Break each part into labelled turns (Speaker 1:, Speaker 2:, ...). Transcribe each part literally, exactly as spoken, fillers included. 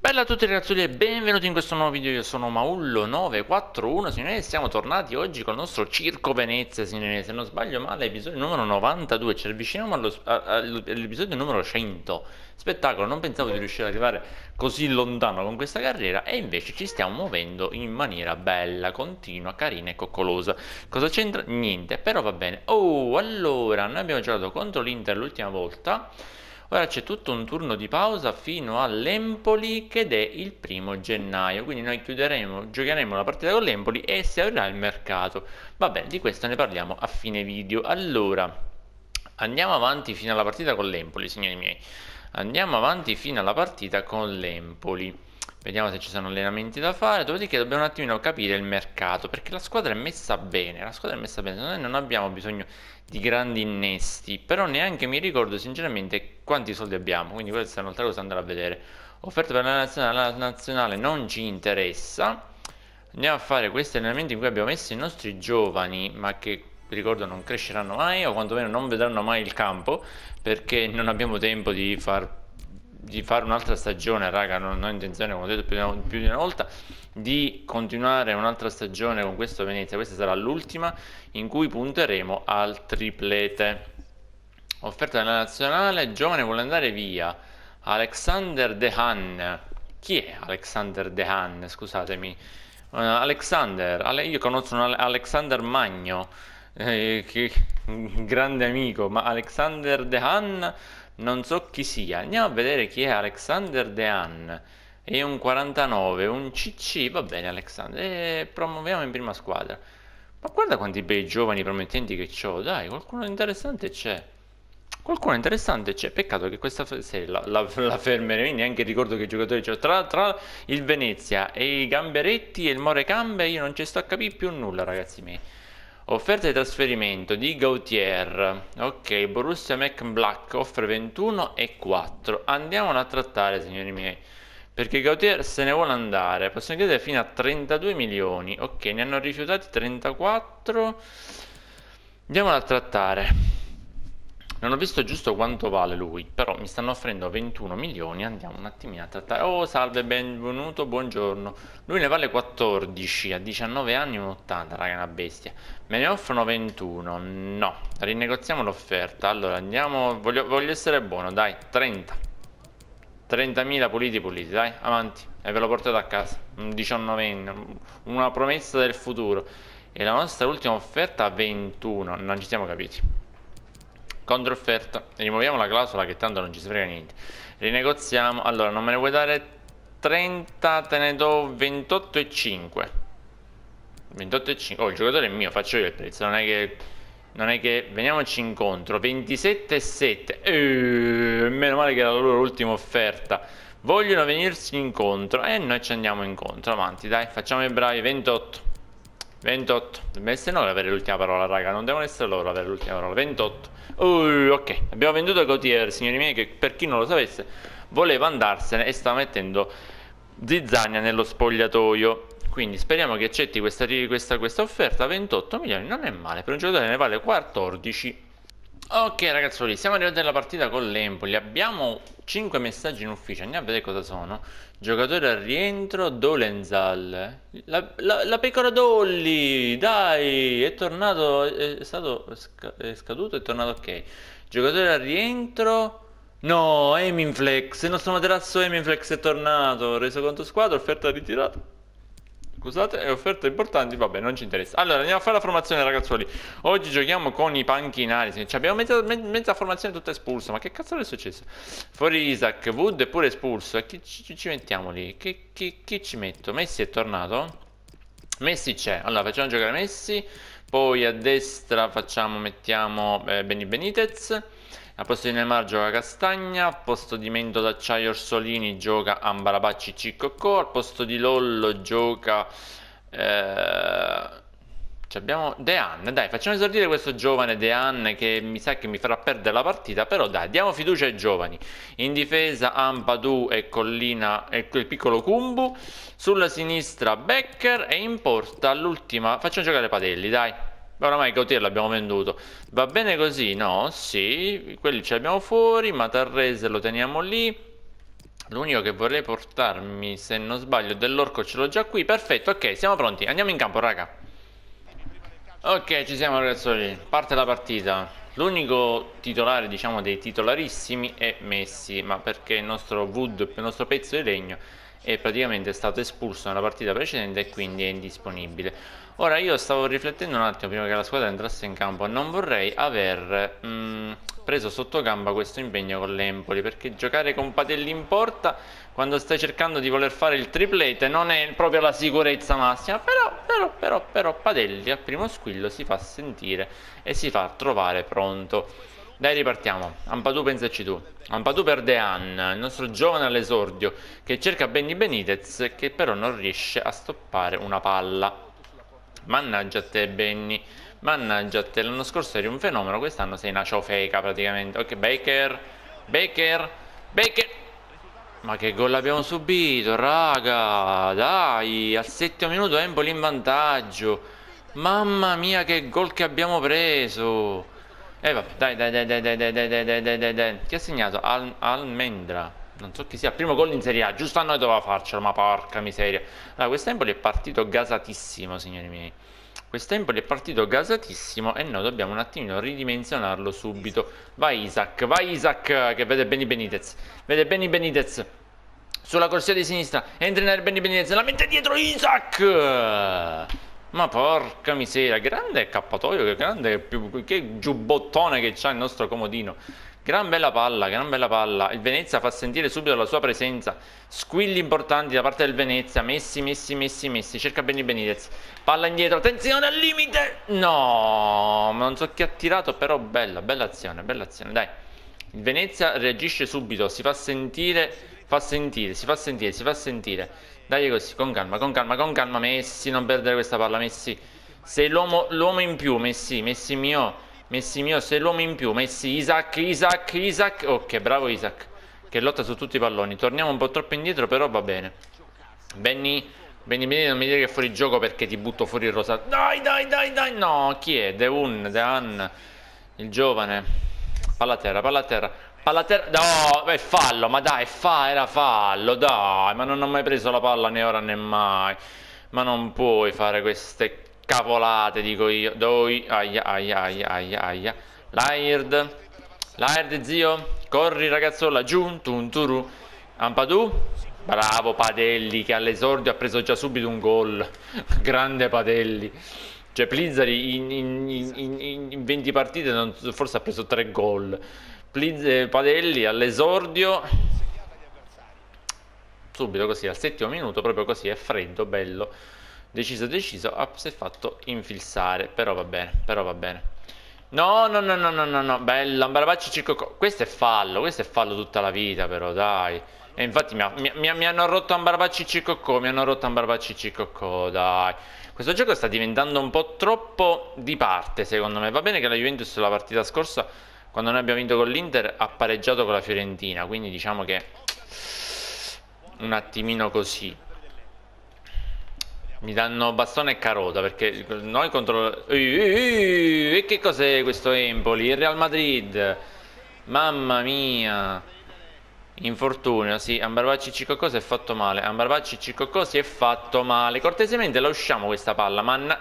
Speaker 1: Bella a tutti ragazzi e benvenuti in questo nuovo video. Io sono Maullo nove quattro uno, signori, siamo tornati oggi con il nostro Circo Venezia, signori. Se non sbaglio male, episodio numero novantadue, ci avviciniamo allo, a- all'episodio numero cento. Spettacolo, non pensavo di riuscire ad arrivare così lontano con questa carriera e invece ci stiamo muovendo in maniera bella, continua, carina e coccolosa. Cosa c'entra? Niente, però va bene. Oh, allora, noi abbiamo giocato contro l'Inter l'ultima volta. Ora c'è tutto un turno di pausa fino all'Empoli che è il primo gennaio, quindi noi chiuderemo, giocheremo la partita con l'Empoli e si aprirà il mercato. Va bene, di questo ne parliamo a fine video. Allora, andiamo avanti fino alla partita con l'Empoli, signori miei. Andiamo avanti fino alla partita con l'Empoli. Vediamo se ci sono allenamenti da fare, dopodiché dobbiamo un attimino capire il mercato, perché la squadra è messa bene, la squadra è messa bene, noi non abbiamo bisogno di grandi innesti, però neanche mi ricordo sinceramente quanti soldi abbiamo, quindi questa è un'altra cosa da andare a vedere. Offerta per la nazionale, la nazionale non ci interessa, andiamo a fare questi allenamenti in cui abbiamo messo i nostri giovani, ma che ricordo non cresceranno mai o quantomeno non vedranno mai il campo, perché non abbiamo tempo di far di fare un'altra stagione, raga, non ho intenzione, come ho detto più di, una, più di una volta, di continuare un'altra stagione con questo Venezia. Questa sarà l'ultima in cui punteremo al triplete. Offerta della nazionale, giovane vuole andare via. Alexander Dehan. Chi è Alexander Dehan? Scusatemi. Uh, Alexander, Ale- io conosco un Ale- Alexander Magno, eh, che grande amico, ma Alexander Dehan non so chi sia. Andiamo a vedere chi è Alexander Dehan. È un quarantanove, un C C, va bene Alexander, e promuoviamo in prima squadra. Ma guarda quanti bei giovani promettenti che ho, dai, qualcuno interessante c'è. Qualcuno interessante c'è, peccato che questa serie la, la, la fermerei, neanche ricordo che giocatori c'ho. Tra, tra il Venezia e i Gamberetti e il Morecambe io non ci sto a capire più nulla, ragazzi miei. Offerta di trasferimento di Gautier. Ok, Borussia Mönchengladbach offre ventuno e quattro. Andiamolo a trattare, signori miei. Perché Gautier se ne vuole andare. Possiamo chiedere fino a trentadue milioni. Ok, ne hanno rifiutati trentaquattro. Andiamolo a trattare. Non ho visto giusto quanto vale lui, però mi stanno offrendo ventuno milioni, andiamo un attimino a trattare. Oh, salve, benvenuto, buongiorno. Lui ne vale quattordici, a diciannove anni un ottanta, raga, è una bestia. Me ne offrono ventuno, no, rinegoziamo l'offerta. Allora, andiamo, voglio, voglio essere buono, dai, trenta. trentamila puliti puliti, dai, avanti. E ve lo portate a casa, un diciannovenne, una promessa del futuro. E la nostra ultima offerta ventuno, non ci siamo capiti. Controfferta, rimuoviamo la clausola che tanto non ci si frega niente. Rinegoziamo. Allora, non me ne vuoi dare trenta, te ne do ventotto e cinque. ventotto e cinque. Oh, il giocatore è mio, faccio io il prezzo. Non è che non è che veniamoci incontro. ventisette e sette. Eh, meno male che era la loro ultima offerta. Vogliono venirsi incontro e noi ci andiamo incontro. Avanti, dai, facciamo i bravi. ventotto. ventotto. Deve essere noi ad avere l'ultima parola, raga. Non devono essere loro ad avere l'ultima parola. ventotto. Uh, ok, abbiamo venduto Gautier, signori miei, che per chi non lo sapesse voleva andarsene e stava mettendo zizzania nello spogliatoio. Quindi speriamo che accetti questa, questa, questa offerta. ventotto milioni non è male, per un giocatore ne vale quattordici. Ok ragazzoli, siamo arrivati alla partita con l'Empoli. Abbiamo cinque messaggi in ufficio, andiamo a vedere cosa sono. Giocatore al rientro, Dolenzal. La, la, la pecora Dolly, dai, è tornato, è stato sca- è scaduto, è tornato ok. Giocatore al rientro. No, Eminflex, il nostro materasso Eminflex è tornato. Reso conto squadra, offerta ritirata. Scusate, è offerte importanti, vabbè, non ci interessa. Allora, andiamo a fare la formazione, ragazzuoli. Oggi giochiamo con i panchinari. Cioè, abbiamo mezza, mezza formazione tutta espulsa. Ma che cazzo è successo? Fuori Isaac, Wood è pure espulso. E chi ci, ci mettiamo lì? Chi, chi, chi ci metto? Messi è tornato? Messi c'è. Allora, facciamo giocare Messi. Poi a destra facciamo, mettiamo eh, Benny Benitez. Al posto di Neymar gioca Castagna, al posto di Mento d'Acciaio Orsolini gioca Ambarabacci Ciccocco, al posto di Lollo gioca eh, abbiamo Dean. Dai, facciamo esordire questo giovane Dean che mi sa che mi farà perdere la partita, però dai, diamo fiducia ai giovani. In difesa Ampadu e Collina e quel piccolo Kumbu, sulla sinistra Becker e in porta all'ultima facciamo giocare Padelli, dai. Oramai Gautier l'abbiamo venduto. Va bene così? No? Sì. Quelli ce li abbiamo fuori. Matarrese lo teniamo lì. L'unico che vorrei portarmi, se non sbaglio, dell'orco ce l'ho già qui. Perfetto, ok, siamo pronti. Andiamo in campo, raga. Ok, ci siamo ragazzoli. Parte la partita. L'unico titolare, diciamo, dei titolarissimi è Messi, ma perché il nostro wood, il nostro pezzo di legno, è praticamente stato espulso nella partita precedente e quindi è indisponibile. Ora io stavo riflettendo un attimo prima che la squadra entrasse in campo, non vorrei aver mh, preso sotto gamba questo impegno con l'Empoli, perché giocare con Patelli in porta quando stai cercando di voler fare il triplete non è proprio la sicurezza massima, però, però, però, però Patelli al primo squillo si fa sentire e si fa trovare pronto. Dai, ripartiamo. Ampadu, pensaci tu. Ampadu per Dehan, il nostro giovane all'esordio, che cerca Benny Benitez, che però non riesce a stoppare una palla. Mannaggia a te, Benny. Mannaggia a te. L'anno scorso eri un fenomeno, quest'anno sei una ciofeca praticamente. Ok, Baker. Baker. Baker. Ma che gol abbiamo subito, raga. Dai, al settimo minuto Empoli in vantaggio. Mamma mia, che gol che abbiamo preso. Eh vabbè, dai, dai, dai, dai, dai, dai, dai, dai, dai, dai, dai, dai. Chi ha segnato? Al Almendra. Non so chi sia. Primo gol in Serie A. Giusto a noi doveva farcelo, ma porca miseria. Allora, questo Empoli è partito gasatissimo, signori miei. Questo Empoli è partito gasatissimo e noi dobbiamo un attimino ridimensionarlo subito. Vai Isaac, vai Isaac, che vede Benny Benitez. Vede Benny Benitez. Sulla corsia di sinistra. Entra in aria Benny Benitez. La mette dietro Isaac. Ma porca miseria, grande accappatoio, che grande, più, che giubbottone che c'ha il nostro comodino. Gran bella palla, gran bella palla. Il Venezia fa sentire subito la sua presenza. Squilli importanti da parte del Venezia. Messi, Messi, Messi, Messi. Cerca Benny Benitez. Palla indietro, attenzione al limite. No, non so chi ha tirato, però bella, bella azione, bella azione. Dai, il Venezia reagisce subito, si fa sentire, fa sentire, si fa sentire, si fa sentire. Dai così, con calma, con calma, con calma, Messi, non perdere questa palla, Messi. Sei l'uomo in più, Messi, Messi mio. Messi mio, sei l'uomo in più. Messi, Isaac, Isaac, Isaac. Ok, bravo Isaac, che lotta su tutti i palloni. Torniamo un po' troppo indietro, però va bene. Benny, Benny, Benny, non mi dire che è fuori gioco perché ti butto fuori il rosato. Dai, dai, dai, dai. No, chi è? Deun, Dehan, il giovane. Palla a terra, palla a terra. Palla a terra. No, è fallo, ma dai, fa, era fallo, dai. Ma non ho mai preso la palla né ora né mai. Ma non puoi fare queste cavolate, dico io. Doi, aia, aia, aia, aia, aia. Laird, Laird, zio. Corri, ragazzo, laggiù. Tunturu. Ampadu. Bravo Padelli, che all'esordio ha preso già subito un gol. Grande Padelli. Cioè Plizzari in, in, in, in venti partite non, forse ha preso tre gol. Plizz, Padelli all'esordio. Subito così, al settimo minuto, proprio così, è freddo, bello. Deciso, deciso, ah, si è fatto infilzare, però va bene, però va bene. No, no, no, no, no, no, no, bella, Ambarabacci Cicocco. Questo è fallo, questo è fallo tutta la vita, però, dai. E infatti mi, ha, mi, mi, mi hanno rotto Ambarabacci Cicocco, mi hanno rotto Ambarabacci Cicocco, dai. Questo gioco sta diventando un po' troppo di parte, secondo me. Va bene che la Juventus la partita scorsa, quando noi abbiamo vinto con l'Inter, ha pareggiato con la Fiorentina, quindi diciamo che un attimino così. Mi danno bastone e carota perché noi contro... E che cos'è questo Empoli? Il Real Madrid. Mamma mia. Infortunio, sì. Ambarabacci Cicocco si è fatto male. Ambarabacci Cicocco si è fatto male. Cortesemente la usciamo questa palla, manna...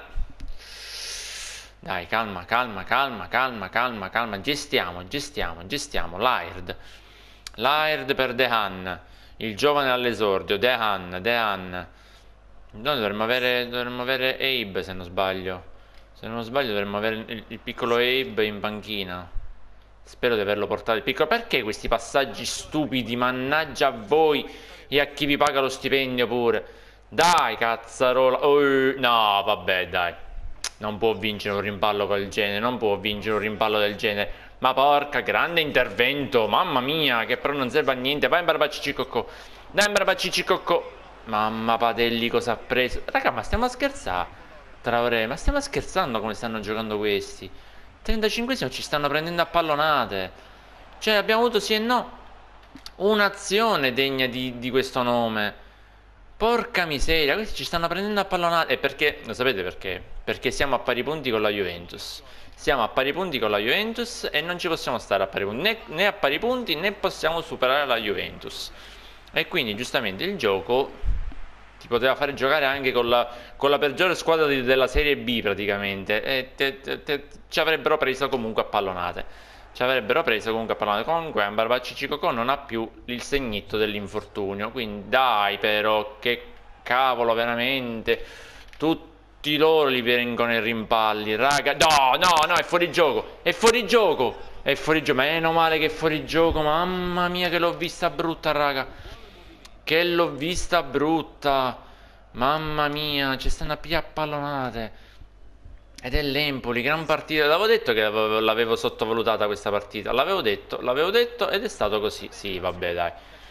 Speaker 1: Dai, calma, calma, calma, calma, calma, calma. Gestiamo, gestiamo, gestiamo. Laird. Laird per Dehan. Il giovane all'esordio. Dehan, Dehan. Noi dovremmo avere, dovremmo avere Abe, se non sbaglio. Se non sbaglio dovremmo avere il, il piccolo Abe in panchina. Spero di averlo portato il piccolo. Perché questi passaggi stupidi? Mannaggia a voi e a chi vi paga lo stipendio pure. Dai, cazzarola. Oh, no, vabbè, dai. Non può vincere un rimpallo del genere. Non può vincere un rimpallo del genere. Ma porca, grande intervento. Mamma mia, che però non serve a niente. Vai in Barbacci Cicocco. Dai in Barbacci Cicocco. Mamma Padelli cosa ha preso? Raga, ma stiamo a scherzare? Traoré, ma stiamo scherzando come stanno giocando questi? trentacinquesimo ci stanno prendendo a pallonate. Cioè abbiamo avuto sì e no un'azione degna di, di questo nome. Porca miseria, questi ci stanno prendendo a pallonate. E perché? Lo sapete perché? Perché siamo a pari punti con la Juventus. Siamo a pari punti con la Juventus e non ci possiamo stare a pari punti. Né, né a pari punti né possiamo superare la Juventus. E quindi giustamente il gioco ti poteva fare giocare anche con la, con la peggiore squadra di, della Serie B praticamente, e te, te, te, ci avrebbero preso comunque a pallonate. Ci avrebbero preso comunque a pallonate. Comunque Ambarabacci Cicocò non ha più il segnetto dell'infortunio, quindi dai però, che cavolo veramente, tutti loro li vengono i rimpalli, raga. No, no, no, è fuori gioco, è fuori gioco, è fuori gioco, meno male che è fuori gioco, mamma mia che l'ho vista brutta, raga. Che l'ho vista brutta, mamma mia, ci stanno a pigliare a pallonate. Ed è l'Empoli, gran partita. L'avevo detto che l'avevo sottovalutata questa partita. L'avevo detto, l'avevo detto ed è stato così. Sì, vabbè, dai.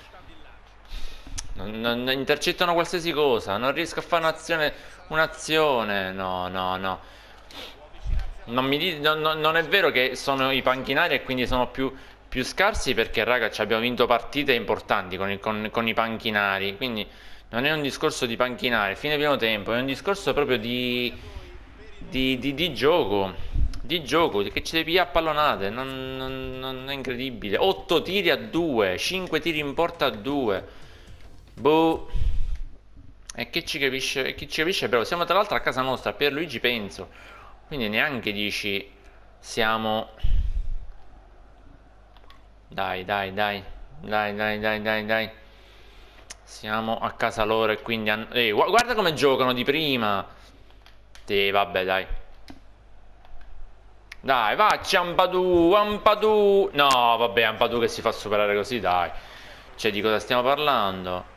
Speaker 1: Non, non, intercettano qualsiasi cosa. Non riesco a fare un'azione. Un'azione. No, no, no. Non, mi, no, no, non è vero che sono i panchinari e quindi sono più, più scarsi, perché raga ci abbiamo vinto partite importanti con, il, con, con i panchinari, quindi non è un discorso di panchinari fine primo tempo, è un discorso proprio di di, di, di gioco, di gioco che ci devi a pallonate, non, non, non è incredibile. Otto tiri a due, cinque tiri in porta a due, boh. E che ci capisce, e chi ci capisce però, siamo tra l'altro a casa nostra, a Pierluigi Penso, quindi neanche dici siamo... Dai, dai, dai, dai, dai, dai, dai, dai. Siamo a casa loro e quindi... Han... Ehi, guarda come giocano di prima. Sì, vabbè, dai. Dai, faccia Ampadu, Ampadu. No, vabbè, Ampadu che si fa superare così, dai. Cioè, di cosa stiamo parlando?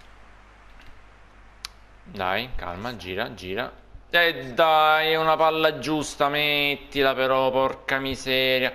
Speaker 1: Dai, calma, gira, gira. E dai, è una palla giusta, mettila però, porca miseria.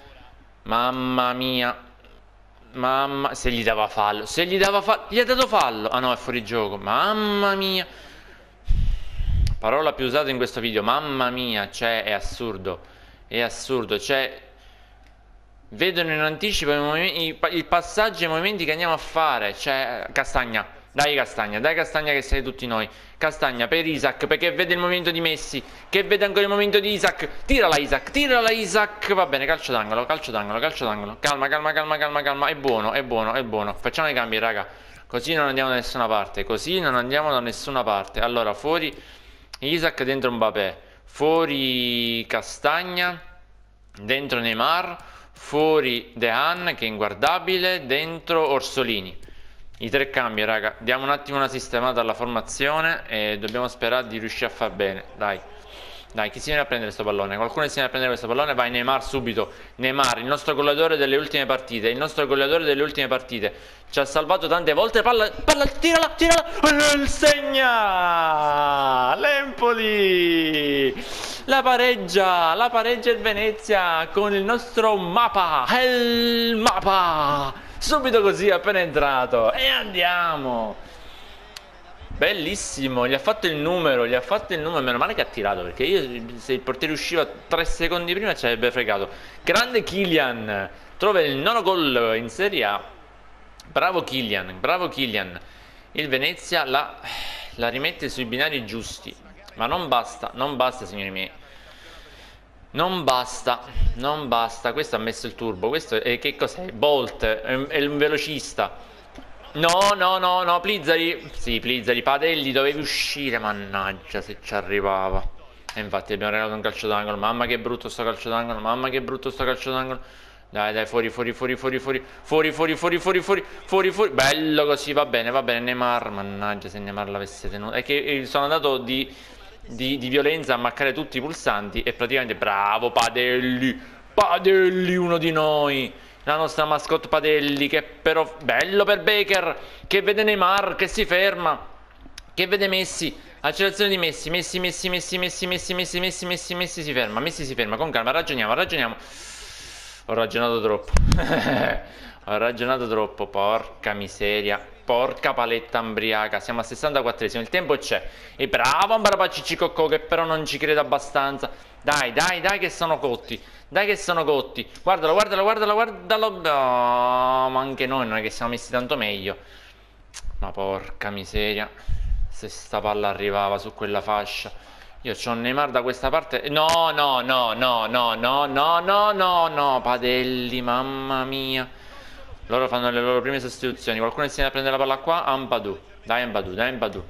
Speaker 1: Mamma mia. Mamma, se gli dava fallo, se gli dava fallo, gli ha dato fallo. Ah no, è fuori gioco. Mamma mia. Parola più usata in questo video, mamma mia, cioè è assurdo. È assurdo, cioè vedono in anticipo i, i, i passaggi e i movimenti che andiamo a fare. Cioè, Castagna, dai Castagna, dai Castagna che siete tutti noi. Castagna per Isaac, perché vede il movimento di Messi, che vede ancora il movimento di Isaac. Tirala Isaac, tirala Isaac. Va bene, calcio d'angolo, calcio d'angolo, calcio d'angolo. Calma, calma, calma, calma, calma. È buono, è buono, è buono. Facciamo i cambi, raga. Così non andiamo da nessuna parte, così non andiamo da nessuna parte. Allora, fuori Isaac, dentro Mbappé. Fuori Castagna, dentro Neymar. Fuori De Han, che è inguardabile. Dentro Orsolini. I tre cambi, raga. Diamo un attimo una sistemata alla formazione e dobbiamo sperare di riuscire a far bene. Dai, dai, chi si viene a prendere questo pallone? Qualcuno si viene a prendere questo pallone? Vai Neymar subito. Neymar, il nostro goleatore delle ultime partite. Il nostro goleatore delle ultime partite. Ci ha salvato tante volte. Palla, palla, tirala, tirala. Il segna! L'Empoli! La pareggia, la pareggia il Venezia con il nostro Mapa. Il Mapa! Subito così, appena entrato. E andiamo. Bellissimo, gli ha fatto il numero, gli ha fatto il numero. Meno male che ha tirato, perché io, se il portiere usciva tre secondi prima, ci avrebbe fregato. Grande Kylian, trova il nono gol in Serie A. Bravo Kylian, bravo Kylian. Il Venezia la, la rimette sui binari giusti. Ma non basta, non basta, signori miei. Non basta, non basta. Questo ha messo il turbo. Questo è, che cos'è? Bolt, è, è un velocista. No, no, no, no, Plizzari. Sì, Plizzari, Padelli, dovevi uscire. Mannaggia, se ci arrivava. E infatti abbiamo regalato un calcio d'angolo. Mamma che brutto sto calcio d'angolo. Mamma che brutto sto calcio d'angolo. Dai, dai, fuori, fuori, fuori, fuori, fuori. Fuori, fuori, fuori, fuori, fuori, fuori, fuori. Bello così, va bene, va bene. Neymar, mannaggia, se Neymar l'avesse tenuto. È che sono andato di... Di, di violenza a maccare tutti i pulsanti. E praticamente bravo Padelli. Padelli, uno di noi. La nostra mascotte Padelli, che però bello per Baker, che vede Neymar che si ferma, che vede Messi, accelerazione di Messi. Messi, Messi, Messi, Messi, Messi, Messi, Messi, Messi, Messi si ferma. Messi si ferma, con calma, ragioniamo, ragioniamo. Ho ragionato troppo. Ho ragionato troppo, porca miseria. Porca paletta ambriaca. Siamo a sessantaquattresimo, il tempo c'è. E bravo Ambarabacci Cicocco, che però non ci crede abbastanza. Dai, dai, dai che sono cotti. Dai che sono cotti. Guardalo, guardalo, guardalo, guardalo. No, ma anche noi non è che siamo messi tanto meglio. Ma porca miseria. Se sta palla arrivava su quella fascia. Io c'ho Neymar da questa parte. No, no, no, no, no, no, no, no, no, no. Padelli, mamma mia. Loro fanno le loro prime sostituzioni. Qualcuno insieme a prendere la palla qua? Ampadu. Dai Ampadu, dai Ampadu.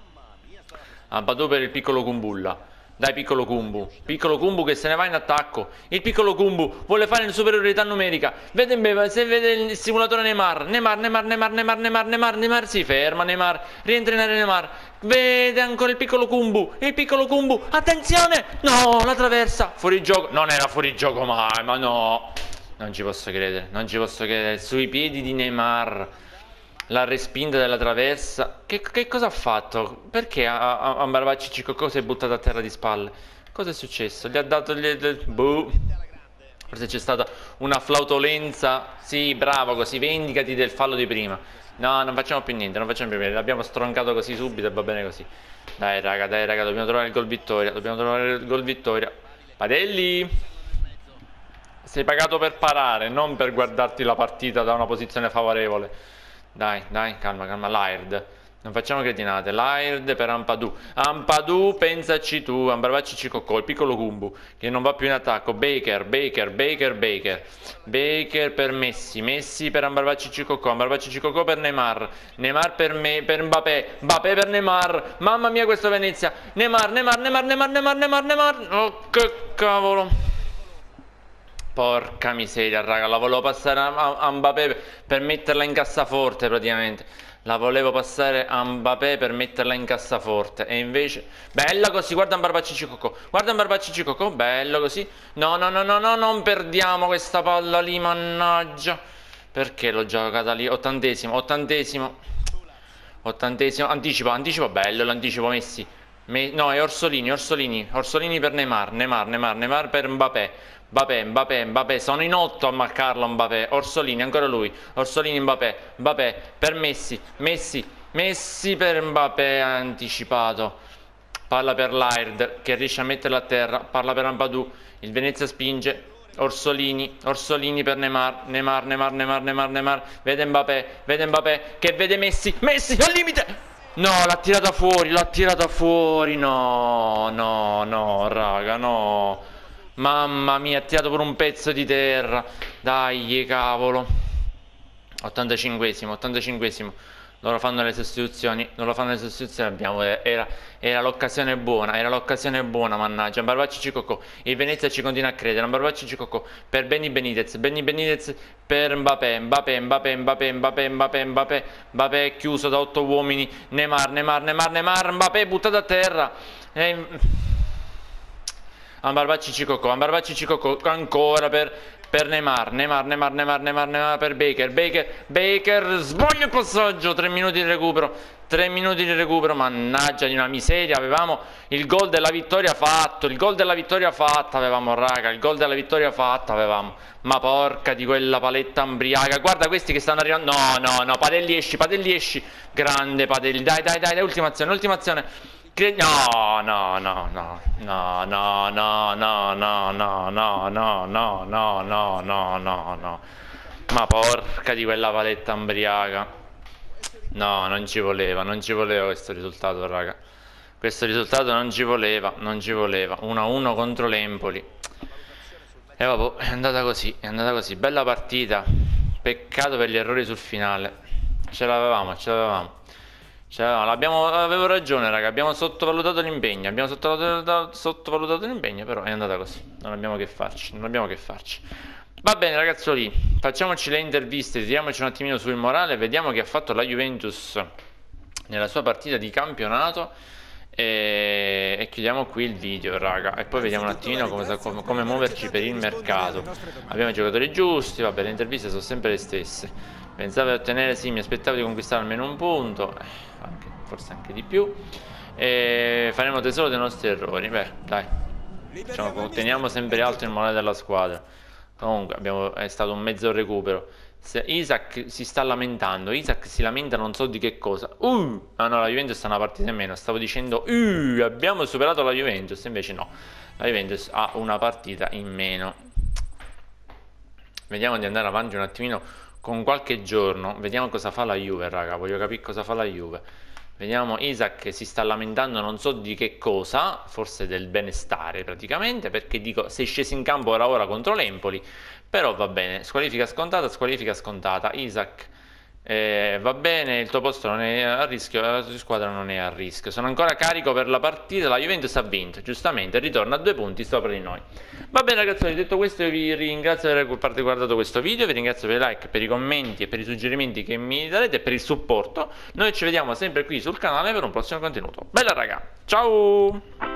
Speaker 1: Ampadu per il piccolo Kumbulla. Dai piccolo Kumbu. Piccolo Kumbu che se ne va in attacco. Il piccolo Kumbu vuole fare in superiorità numerica. Vede se vede il simulatore Neymar. Neymar, Neymar, Neymar, Neymar, Neymar, Neymar, Neymar. Si ferma Neymar. Rientra in area Neymar. Vede ancora il piccolo Kumbu. Il piccolo Kumbu. Attenzione. No, la traversa. Fuori gioco. Non era fuori gioco mai, ma no. Non ci posso credere. Non ci posso credere. Sui piedi di Neymar. La respinta della traversa. Che, che cosa ha fatto? Perché a, a, a Barbacci Cicocco si è buttato a terra di spalle? Cosa è successo? Gli ha dato gli, gli, boh. Forse c'è stata una flautolenza. Sì, bravo, così vendicati del fallo di prima. No, non facciamo più niente, non facciamo più niente. L'abbiamo stroncato così subito e va bene così. Dai raga, dai raga, dobbiamo trovare il gol vittoria. Dobbiamo trovare il gol vittoria. Padelli, sei pagato per parare, non per guardarti la partita da una posizione favorevole. Dai, dai, calma, calma, Laird. Non facciamo cretinate. Laird per Ampadu. Ampadu, pensaci tu. Ambravacci Cicocco, il piccolo Kumbu che non va più in attacco. Baker, Baker, Baker, Baker. Baker per Messi. Messi per Ambravacci Cicocco. Ambravacci Cicocco per Neymar. Neymar per me, per Mbappé. Mbappé per Neymar. Mamma mia questo Venezia. Neymar, Neymar, Neymar, Neymar, Neymar, Neymar, Neymar. Oh che cavolo. Porca miseria, raga, la volevo passare a, a Mbappé per metterla in cassaforte praticamente. La volevo passare a Mbappé per metterla in cassaforte. E invece, bella così, guarda Barbacci Cicocco. Guarda Barbacci Cicocco, bello così. No, no, no, no, no, non perdiamo questa palla lì, mannaggia. Perché l'ho giocata lì? Ottantesimo, ottantesimo. Ottantesimo, anticipo, anticipo, bello l'anticipo Messi. Me, no, è Orsolini, Orsolini. Orsolini per Neymar, Neymar, Neymar, Neymar per Mbappé. Mbappé, Mbappé, Mbappé, sono in otto a marcarlo Mbappé. Orsolini, ancora lui. Orsolini, Mbappé, Mbappé per Messi, Messi, Messi per Mbappé anticipato. Palla per Laird che riesce a metterla a terra. Palla per Ampadu. Il Venezia spinge. Orsolini, Orsolini per Neymar, Neymar, Neymar, Neymar, Neymar, Neymar. Vede Mbappé, vede Mbappé che vede Messi, Messi al limite. No, l'ha tirata fuori, l'ha tirata fuori. No, no, no, raga, no. Mamma mia, ha tirato pure un pezzo di terra. Dai, cavolo. ottantacinquesimo, ottantacinquesimo. Loro fanno le sostituzioni. Loro fanno le sostituzioni. Abbiamo, era era l'occasione buona. Era l'occasione buona, mannaggia. Barbacci Cicocco. Il Venezia ci continua a credere. Barbacci Cicocco per Benny Benitez. Benny Benitez per Mbappé. Mbappé, Mbappé, Mbappé, Mbappé, Mbappé, Mbappé. Mbappé chiuso da otto uomini. Neymar, Neymar, Neymar, Neymar. Mbappé buttato a terra. E... Ambarbacci Cicocco, Ambarbacci Cicocco ancora per, per Neymar, Neymar, Neymar, Neymar, Neymar, Neymar per Baker, Baker, Baker, sbaglia il passaggio, tre minuti di recupero, tre minuti di recupero, mannaggia di una miseria, avevamo il gol della vittoria fatto, il gol della vittoria fatta avevamo, raga, il gol della vittoria fatta avevamo, ma porca di quella paletta ambriaca, guarda questi che stanno arrivando, no, no, no, Padelli esci, Padelli esci, grande Padelli, dai, dai, dai, dai, ultima azione, ultima azione. No, no, no, no, no, no, no, no, no, no, no, no, no, no, no, no, no, no. Ma porca di quella paletta ambriaca. No, non ci voleva, non ci voleva questo risultato, raga. Questo risultato non ci voleva, non ci voleva. uno a uno contro l'Empoli. E vabbè, è andata così, è andata così. Bella partita. Peccato per gli errori sul finale. Ce l'avevamo, ce l'avevamo. Cioè, no, abbiamo, avevo ragione, raga, abbiamo sottovalutato l'impegno, abbiamo sottovalutato, sottovalutato l'impegno, però è andata così, non abbiamo che farci, non abbiamo che farci. Va bene ragazzoli, facciamoci le interviste, tiriamoci un attimino sul morale, vediamo che ha fatto la Juventus nella sua partita di campionato e, e chiudiamo qui il video, raga, e poi vediamo un attimino come, come, come muoverci per il mercato. Abbiamo i giocatori giusti, vabbè, le interviste sono sempre le stesse. Pensavo di ottenere, sì, mi aspettavo di conquistare almeno un punto, eh, anche, forse anche di più. E faremo tesoro dei nostri errori. Beh, dai, diciamo, otteniamo sempre alto il morale della squadra. Comunque, abbiamo, è stato un mezzo recupero. Se Isaac si sta lamentando, Isaac si lamenta non so di che cosa. Uh, ah no, la Juventus sta una partita in meno. Stavo dicendo, uh, abbiamo superato la Juventus. Invece no, la Juventus ha una partita in meno. Vediamo di andare avanti un attimino con qualche giorno, vediamo cosa fa la Juve, raga, voglio capire cosa fa la Juve. Vediamo, Isaac si sta lamentando non so di che cosa, forse del benestare praticamente, perché dico sei sceso in campo ora ora contro l'Empoli, però va bene, squalifica scontata, squalifica scontata. Isaac, eh, va bene, il tuo posto non è a rischio, la tua squadra non è a rischio. Sono ancora carico per la partita, la Juventus ha vinto, giustamente, ritorna a due punti sopra di noi. Va bene ragazzi, detto questo io vi ringrazio per aver guardato questo video, vi ringrazio per i like, per i commenti e per i suggerimenti che mi darete e per il supporto. Noi ci vediamo sempre qui sul canale per un prossimo contenuto. Bella raga, ciao!